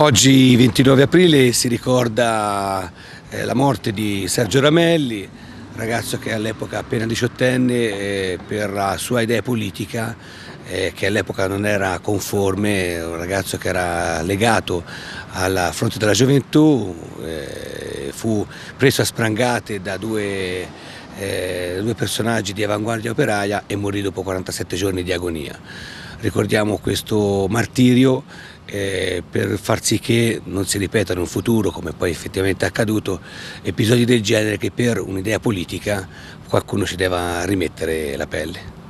Oggi, 29 aprile, si ricorda la morte di Sergio Ramelli, ragazzo che all'epoca appena diciottenne, per la sua idea politica, che all'epoca non era conforme, un ragazzo che era legato al Fronte della Gioventù, fu preso a sprangate da due personaggi di avanguardia operaia e morì dopo 47 giorni di agonia. Ricordiamo questo martirio per far sì che non si ripetano in futuro, come poi effettivamente è accaduto, episodi del genere, che per un'idea politica qualcuno ci deve rimettere la pelle.